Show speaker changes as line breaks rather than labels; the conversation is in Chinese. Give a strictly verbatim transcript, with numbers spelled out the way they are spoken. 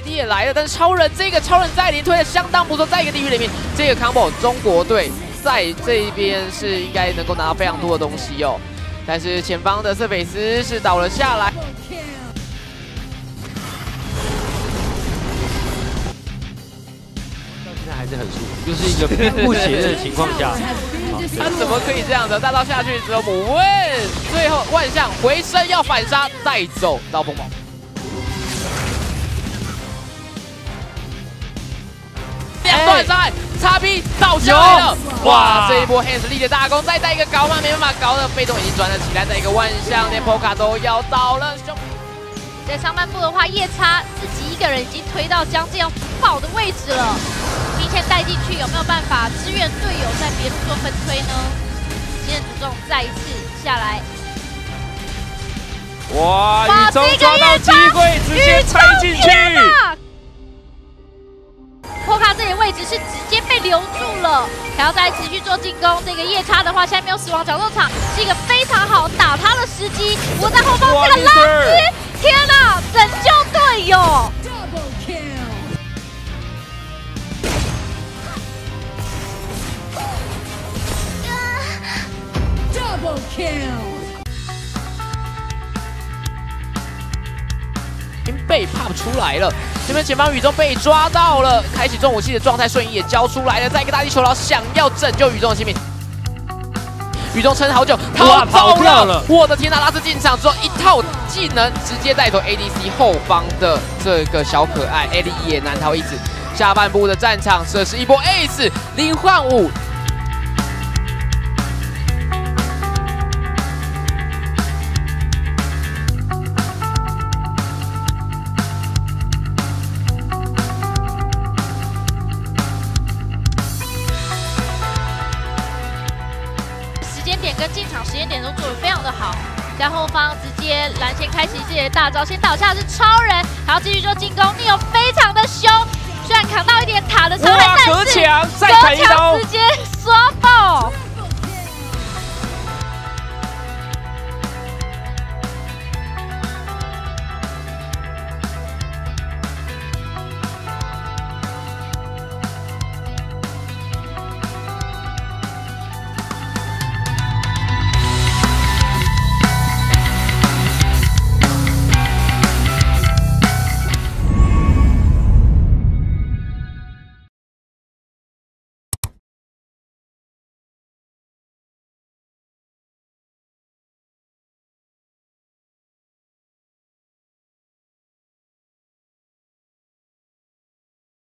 D 也来了，但是超人这个超人在临推的相当不错，在一个地狱里面，这个 combo 中国队在这一边是应该能够拿到非常多的东西哦。但是前方的瑟菲斯是倒了下来。
还是很舒服，就是一个兵不血刃的情况下，
他怎么可以这样的？大刀下去之后，姆问最后万象回身要反杀，带走刀锋宝。两段伤害，叉 P 倒下来了！哇，这一波 Hans 立的大功，再带一个高慢，没办法搞的被动已经转了起来，再一个万象，连 Poka 都要倒了。兄弟，
在上半部的话，夜叉自己一个人已经推到将近要爆的位置了。 兵线带进去有没有办法支援队友在别路做分推呢？今天主重再一次下来，
哇！宇宙抓到机会，直接拆进去。
波卡这里位置是直接被留住了，还要再持续做进攻。这个夜叉的话，现在没有死亡角斗场，是一个非常好打他的时机。我在后方这个拉丝，天哪，拯救队友！
被 pop 出来了，这边前方宇宙被抓到了，开启重武器的状态，瞬移也交出来了，再一个大地球牢想要拯救宇宙的性命，宇宙撑好久，逃走了！我的天哪，拉斯进场之后一套技能直接带走 A D C 后方的这个小可爱 ，A D 也难逃一死。下半部的战场，这是一波 Ace 零换五。
点跟进场时间点都做得非常的好，在后方直接蓝线开启自己的大招，先倒下的是超人，还要继续做进攻，逆友非常的凶，虽然扛到一点塔的伤害，但是隔墙直接刷